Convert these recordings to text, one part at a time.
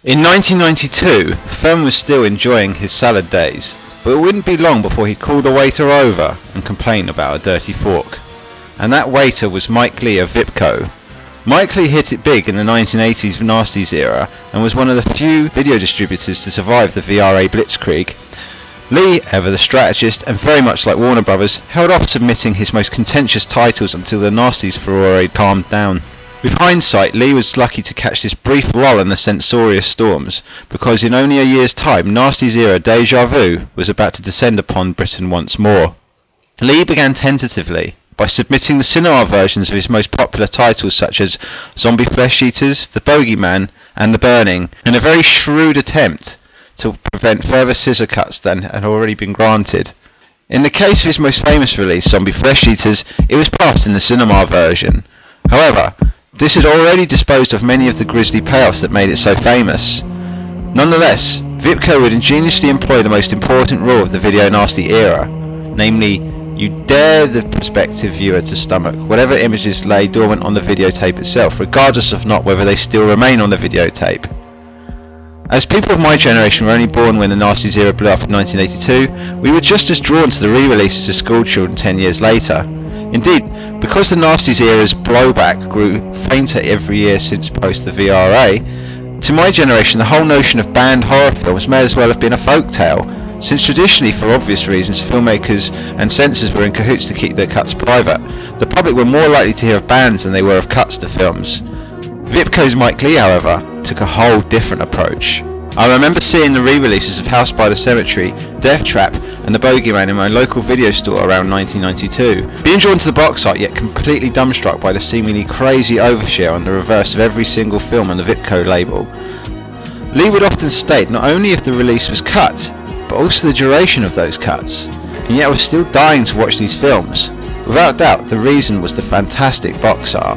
In 1992, Ferman was still enjoying his salad days, but it wouldn't be long before he called the waiter over and complained about a dirty fork. And that waiter was Mike Leigh of Vipco. Mike Leigh hit it big in the 1980s Nasties era and was one of the few video distributors to survive the VRA blitzkrieg. Leigh, ever the strategist and very much like Warner Brothers, held off submitting his most contentious titles until the Nasties furore had calmed down. With hindsight, Leigh was lucky to catch this brief lull in the censorious storms, because in only a year's time, Nasties era déjà vu was about to descend upon Britain once more. Leigh began tentatively by submitting the cinema versions of his most popular titles such as Zombie Flesh Eaters, The Bogeyman and The Burning, in a very shrewd attempt to prevent further scissor cuts than had already been granted. In the case of his most famous release, Zombie Flesh Eaters, it was passed in the cinema version. However, this had already disposed of many of the grisly payoffs that made it so famous. Nonetheless, Vipco would ingeniously employ the most important rule of the video nasty era, namely, you dare the prospective viewer to stomach whatever images lay dormant on the videotape itself, regardless of not whether they still remain on the videotape. As people of my generation were only born when the Nasties era blew up in 1982, we were just as drawn to the re-releases as schoolchildren 10 years later. Indeed, because the Nasties era's blowback grew fainter every year since post the VRA, to my generation the whole notion of banned horror films may as well have been a folktale, since traditionally, for obvious reasons, filmmakers and censors were in cahoots to keep their cuts private. The public were more likely to hear of bans than they were of cuts to films. Vipco's Mike Leigh, however, took a whole different approach. I remember seeing the re-releases of House by the Cemetery, Death Trap and The Bogeyman in my local video store around 1992. Being drawn to the box art yet completely dumbstruck by the seemingly crazy overshare on the reverse of every single film on the Vipco label. Leigh would often state not only if the release was cut, but also the duration of those cuts, and yet I was still dying to watch these films. Without doubt, the reason was the fantastic box art.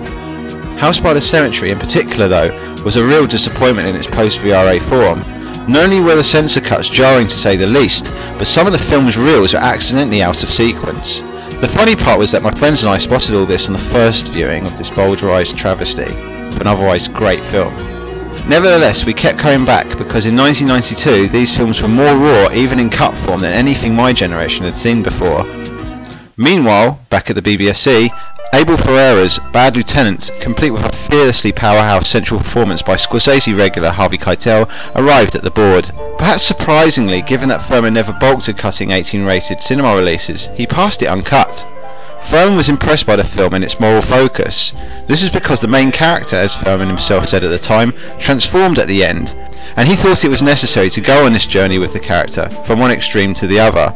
House by the Cemetery in particular, though, was a real disappointment in its post-VRA form. Not only were the censor cuts jarring to say the least, but some of the film's reels were accidentally out of sequence. The funny part was that my friends and I spotted all this on the first viewing of this bowdlerised travesty of an otherwise great film. Nevertheless, we kept coming back because in 1992 these films were more raw even in cut form than anything my generation had seen before. Meanwhile, back at the BBFC, Abel Ferrara's Bad Lieutenant, complete with a fearlessly powerhouse central performance by Scorsese regular Harvey Keitel, arrived at the board. Perhaps surprisingly, given that Ferman never balked at cutting 18-rated cinema releases, he passed it uncut. Ferman was impressed by the film and its moral focus. This is because the main character, as Ferman himself said at the time, transformed at the end, and he thought it was necessary to go on this journey with the character, from one extreme to the other.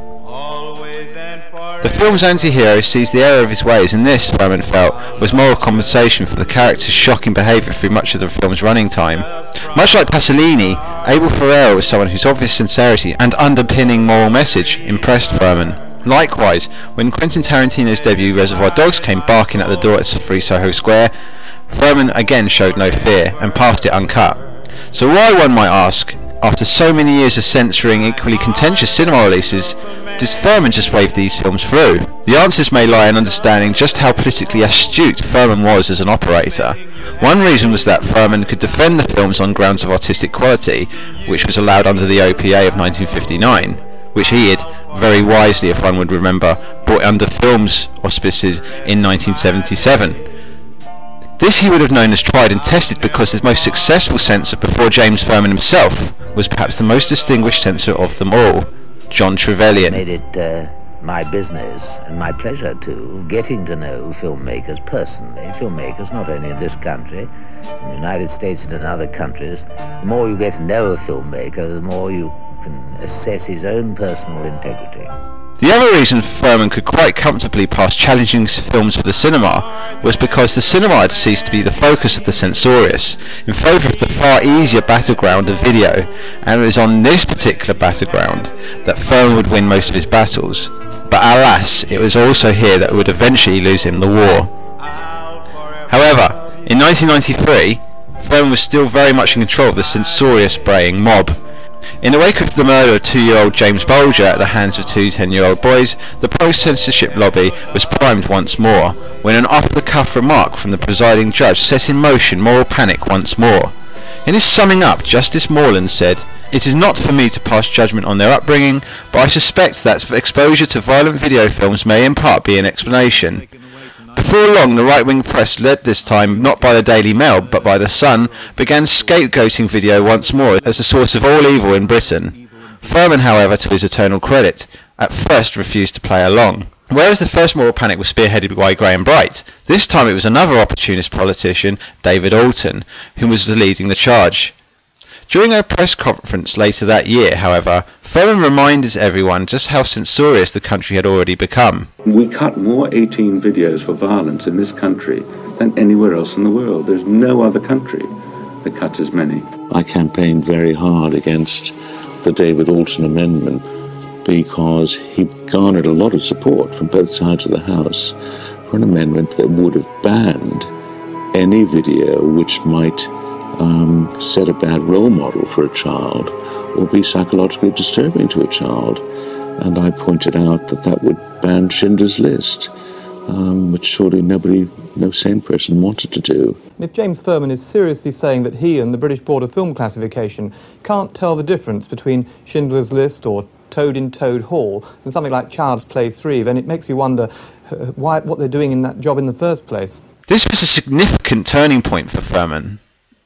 The film's anti-hero sees the error of his ways, and this, Ferman felt, was moral compensation for the character's shocking behaviour through much of the film's running time. Much like Pasolini, Abel Ferrara was someone whose obvious sincerity and underpinning moral message impressed Ferman. Likewise, when Quentin Tarantino's debut Reservoir Dogs came barking at the door at Free Soho Square, Ferman again showed no fear and passed it uncut. So why, one might ask, after so many years of censoring equally contentious cinema releases, does Ferman just wave these films through? The answers may lie in understanding just how politically astute Ferman was as an operator. One reason was that Ferman could defend the films on grounds of artistic quality, which was allowed under the OPA of 1959, which he had, very wisely if one would remember, brought under films auspices in 1977. This he would have known as tried and tested because his most successful censor before James Ferman himself was perhaps the most distinguished censor of them all, John Trevelyan. Made it my business and my pleasure too, getting to know filmmakers personally, filmmakers not only in this country, in the United States and in other countries. The more you get to know a filmmaker, the more you can assess his own personal integrity. The other reason Ferman could quite comfortably pass challenging films for the cinema was because the cinema had ceased to be the focus of the censorious, in favour of the far easier battleground of video, and it was on this particular battleground that Ferman would win most of his battles. But alas, it was also here that it would eventually lose him the war. However, in 1993, Ferman was still very much in control of the censorious braying mob. In the wake of the murder of 2-year-old James Bolger at the hands of two 10-year-old boys, the pro-censorship lobby was primed once more, when an off-the-cuff remark from the presiding judge set in motion moral panic once more. In his summing up, Justice Morland said, "It is not for me to pass judgment on their upbringing, but I suspect that exposure to violent video films may in part be an explanation." Before long, the right-wing press, led this time not by the Daily Mail but by the Sun, began scapegoating video once more as the source of all evil in Britain. Ferman, however, to his eternal credit, at first refused to play along. Whereas the first moral panic was spearheaded by Graham Bright, this time it was another opportunist politician, David Alton, who was leading the charge. During a press conference later that year, however, Ferman reminded everyone just how censorious the country had already become. We cut more 18 videos for violence in this country than anywhere else in the world. There's no other country that cuts as many. I campaigned very hard against the David Alton Amendment because he garnered a lot of support from both sides of the House for an amendment that would have banned any video which might set a bad role model for a child or be psychologically disturbing to a child. And I pointed out that that would ban Schindler's List, which surely no sane person wanted to do. If James Ferman is seriously saying that he and the British Board of Film Classification can't tell the difference between Schindler's List or Toad in Toad Hall and something like Child's Play 3, then it makes you wonder what they're doing in that job in the first place. This was a significant turning point for Ferman.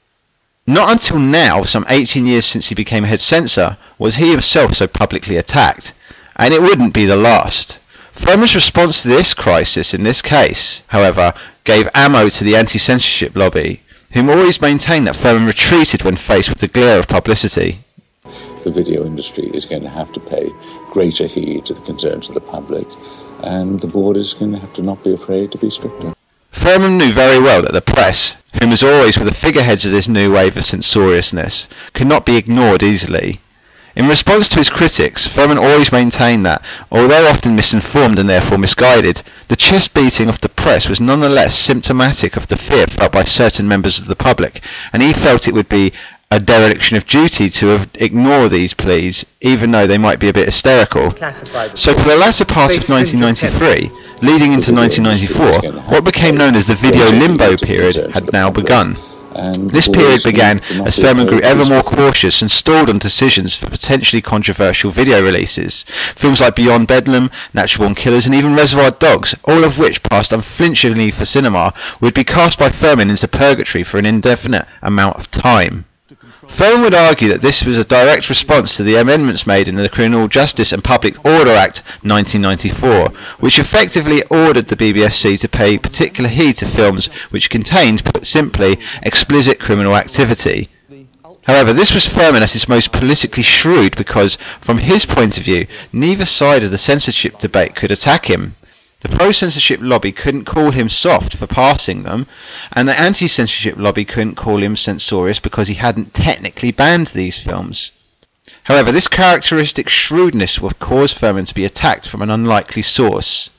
Not until now, some 18 years since he became head censor, was he himself so publicly attacked, and it wouldn't be the last. Ferman's response to this crisis in this case, however, gave ammo to the anti-censorship lobby, whom always maintained that Ferman retreated when faced with the glare of publicity. The video industry is going to have to pay greater heed to the concerns of the public, and the board is going to have to not be afraid to be stricter. Ferman knew very well that the press, whom as always were the figureheads of this new wave of censoriousness, could not be ignored easily. In response to his critics, Ferman always maintained that, although often misinformed and therefore misguided, the chest beating of the press was nonetheless symptomatic of the fear felt by certain members of the public, and he felt it would be a dereliction of duty to ignore these pleas, even though they might be a bit hysterical. So for the latter part of 1993, leading into 1994, what became known as the video limbo period had now begun. This period began as Ferman grew ever more cautious and stalled on decisions for potentially controversial video releases. Films like Beyond Bedlam, Natural Born Killers and even Reservoir Dogs, all of which passed unflinchingly for cinema, would be cast by Ferman into purgatory for an indefinite amount of time. Ferman would argue that this was a direct response to the amendments made in the Criminal Justice and Public Order Act 1994, which effectively ordered the BBFC to pay particular heed to films which contained, put simply, explicit criminal activity. However, this was Ferman at his most politically shrewd because, from his point of view, neither side of the censorship debate could attack him. The pro-censorship lobby couldn't call him soft for passing them, and the anti-censorship lobby couldn't call him censorious because he hadn't technically banned these films. However, this characteristic shrewdness would cause Ferman to be attacked from an unlikely source.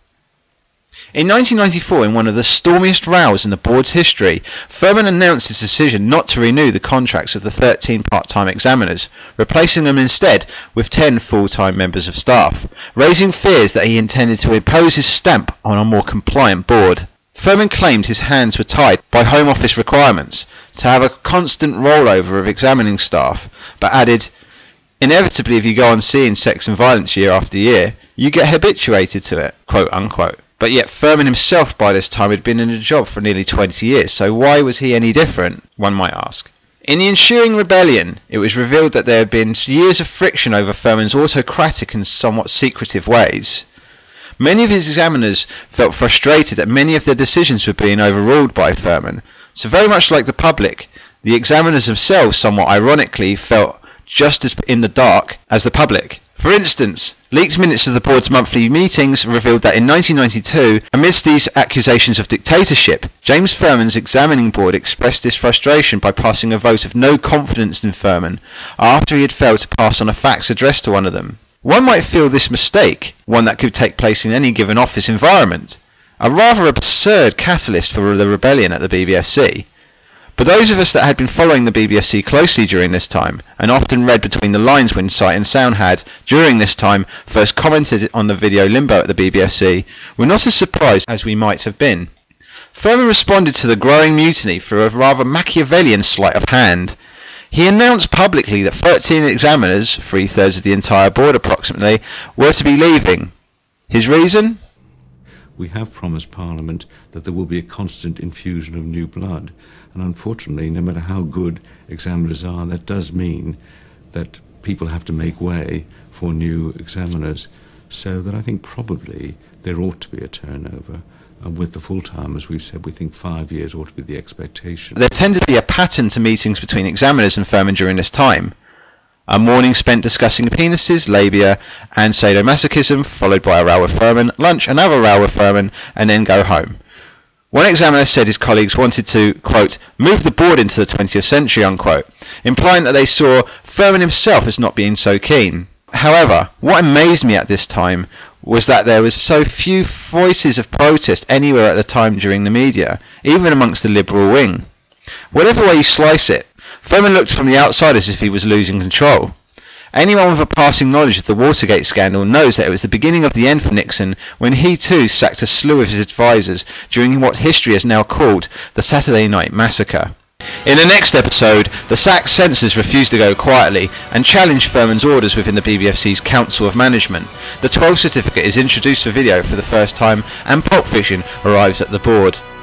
In 1994, in one of the stormiest rows in the board's history, Ferman announced his decision not to renew the contracts of the 13 part-time examiners, replacing them instead with 10 full-time members of staff, raising fears that he intended to impose his stamp on a more compliant board. Ferman claimed his hands were tied by Home Office requirements to have a constant rollover of examining staff, but added, "Inevitably, if you go on seeing sex and violence year after year, you get habituated to it," quote unquote. But yet Ferman himself by this time had been in a job for nearly 20 years, so why was he any different, one might ask. In the ensuing rebellion, it was revealed that there had been years of friction over Ferman's autocratic and somewhat secretive ways. Many of his examiners felt frustrated that many of their decisions were being overruled by Ferman, so very much like the public, the examiners themselves somewhat ironically felt just as in the dark as the public. For instance, leaked minutes of the board's monthly meetings revealed that in 1992, amidst these accusations of dictatorship, James Ferman's examining board expressed this frustration by passing a vote of no confidence in Ferman after he had failed to pass on a fax addressed to one of them. One might feel this mistake, one that could take place in any given office environment, a rather absurd catalyst for the rebellion at the BBFC. But those of us that had been following the BBFC closely during this time, and often read between the lines when Sight and Sound had, during this time, first commented on the video limbo at the BBFC, were not as surprised as we might have been. Ferman responded to the growing mutiny through a rather Machiavellian sleight of hand. He announced publicly that 13 examiners, 3/3 of the entire board approximately, were to be leaving. His reason? We have promised Parliament that there will be a constant infusion of new blood, and unfortunately, no matter how good examiners are, that does mean that people have to make way for new examiners, so that I think probably there ought to be a turnover. And with the full-time, as we've said, we think 5 years ought to be the expectation. There tended to be a pattern to meetings between examiners and Ferman during this time. A morning spent discussing penises, labia and sadomasochism, followed by a row with Ferman, lunch, another row with Ferman, and then go home. One examiner said his colleagues wanted to, quote, move the board into the 20th century, unquote, implying that they saw Ferman himself as not being so keen. However, what amazed me at this time was that there was so few voices of protest anywhere at the time during the media, even amongst the liberal wing. Whatever way you slice it, Ferman looked from the outside as if he was losing control. Anyone with a passing knowledge of the Watergate scandal knows that it was the beginning of the end for Nixon when he too sacked a slew of his advisers during what history has now called the Saturday Night Massacre. In the next episode, the sacked censors refused to go quietly and challenged Ferman's orders within the BBFC's Council of Management. The 12 certificate is introduced for video for the first time and Pulp Fiction arrives at the board.